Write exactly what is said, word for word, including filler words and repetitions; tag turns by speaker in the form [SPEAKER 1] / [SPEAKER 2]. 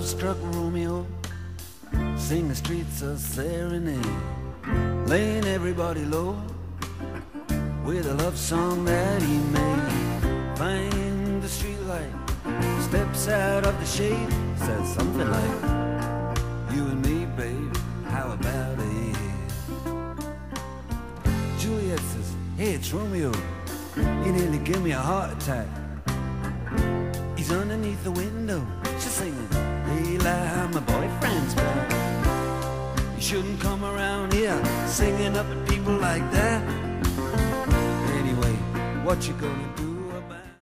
[SPEAKER 1] love-struck Romeo sing the streets a serenade, laying everybody low with a love song that he made. Find the streetlight, steps out of the shade, says something like, you and me, babe, how about it? Juliet says, hey, it's Romeo, you nearly give me a heart attack. He's underneath the window, she's singing, hey, lie, my boyfriend's back. You shouldn't come around here singing up at people like that. Anyway, what you gonna do?